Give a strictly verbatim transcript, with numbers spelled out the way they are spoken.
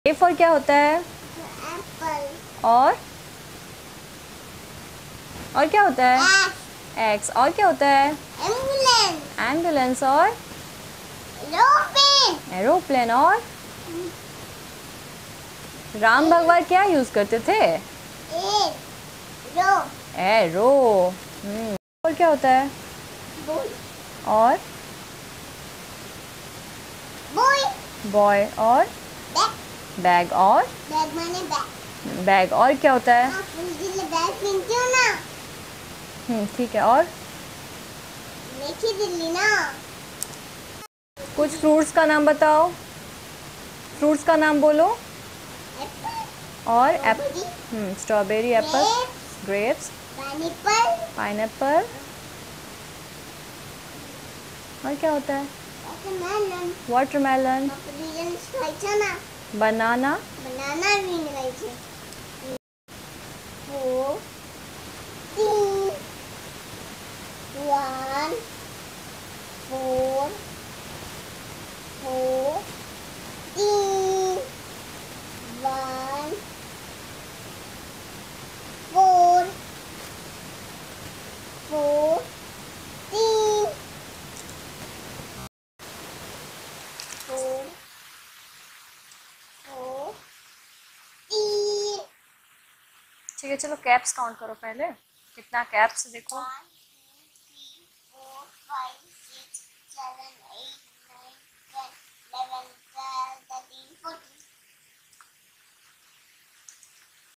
A for क्या होता है? एप्पल। और और क्या होता है? एक्स। और क्या होता है? एम्बुलेंस। एम्बुलेंस। और एरोप्लेन। एरोप्लेन। और राम भगवान क्या यूज करते थे? एरो। एरो। हम्म। और क्या होता है? बॉय। और बॉय। बॉय। और बैग। बैग। और बैग माने बैग। बैग। और क्या होता है? हाँ, फुल दिल बैग पहनती हो ना। हम्म ठीक है। और देखी दिल्ली ना। कुछ फ्रूट्स का नाम बताओ। फ्रूट्स का नाम बोलो। एप्पल। और एप strawberry. Hmm strawberry, apple, grapes. Grapes, pineapple. Pineapple. और क्या होता है? वाटरमेलन। वाटरमेलन, ऑरेंज खाई છે ना। बनाना, बनाना भी खाई છે। four, three, one, four, four, three, one, four, four, three, four, four, three, ठीक है। चलो कैप्स काउंट करो पहले, कितना कैप्स देखो। one, two, three, four, five, six, seven, eight, nine, ten, eleven.